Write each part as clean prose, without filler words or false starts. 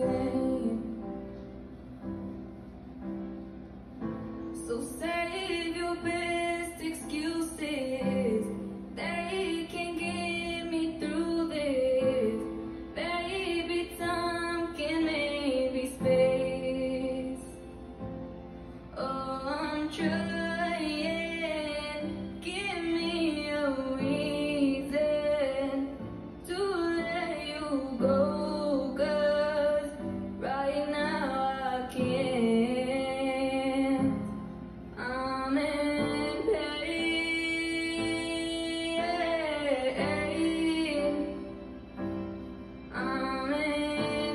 pain. So save your best excuses. They can get me through this. Maybe time can maybe space. Oh, I'm trying. Give me a reason to let you go, 'cause right now I can't. I'm in pain. I'm in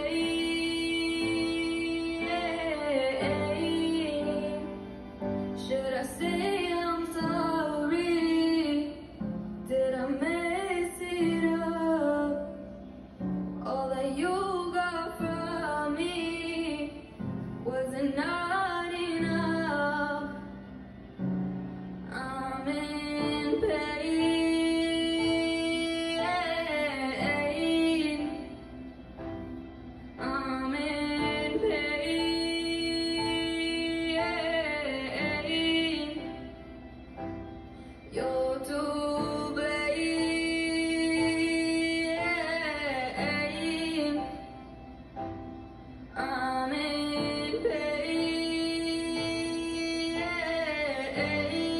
pain. Should I say I'm sorry? Did I mess it up? All that you got from me wasn't not enough. I'm in pain. I'm in pain. You're to blame. I'm in pain.